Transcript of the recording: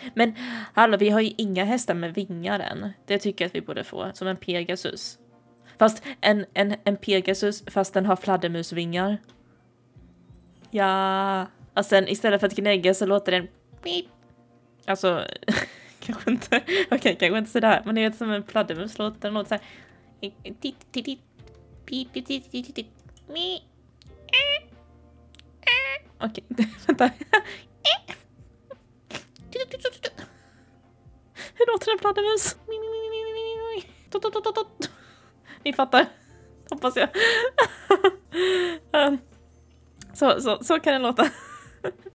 Men hallå, vi har ju inga hästar med vingar än. Det tycker jag att vi borde få, som en Pegasus. Fast en Pegasus, fast den har fladdermusvingar. Ja. Och sen istället för att gnägga så låter den pip. Alltså, kanske inte. Okej, kanske inte sådär. Men det är som en fladdermus låter. Den låter såhär. Okej, vänta. Hur låter en fladdermus? Ni fattar. Hoppas jag. Så kan den låta.